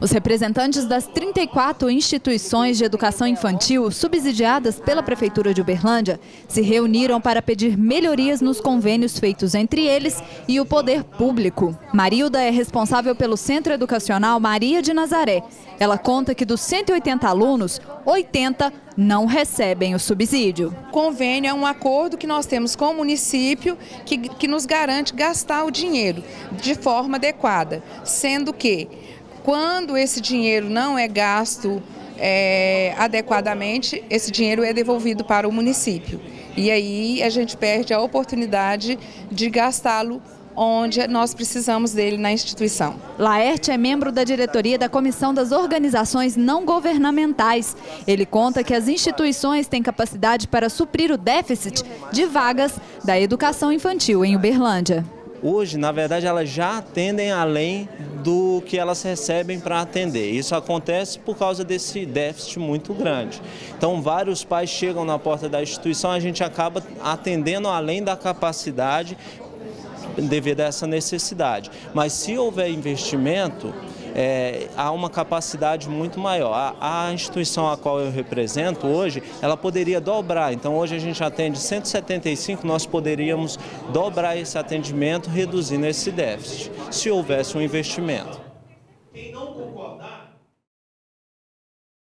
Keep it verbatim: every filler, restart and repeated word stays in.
Os representantes das trinta e quatro instituições de educação infantil subsidiadas pela Prefeitura de Uberlândia se reuniram para pedir melhorias nos convênios feitos entre eles e o poder público. Marilda é responsável pelo Centro Educacional Maria de Nazaré. Ela conta que dos cento e oitenta alunos, oitenta não recebem o subsídio. O convênio é um acordo que nós temos com o município que, que nos garante gastar o dinheiro de forma adequada, sendo que quando esse dinheiro não é gasto é, adequadamente, esse dinheiro é devolvido para o município. E aí a gente perde a oportunidade de gastá-lo onde nós precisamos dele na instituição. Laerte é membro da diretoria da Comissão das Organizações Não Governamentais. Ele conta que as instituições têm capacidade para suprir o déficit de vagas da educação infantil em Uberlândia. Hoje, na verdade, elas já atendem além do que elas recebem para atender. Isso acontece por causa desse déficit muito grande. Então, vários pais chegam na porta da instituição, a gente acaba atendendo além da capacidade devido a essa necessidade. Mas se houver investimento, É, há uma capacidade muito maior. A, a instituição a qual eu represento hoje, ela poderia dobrar. Então hoje a gente atende cento e setenta e cinco, nós poderíamos dobrar esse atendimento reduzindo esse déficit, se houvesse um investimento.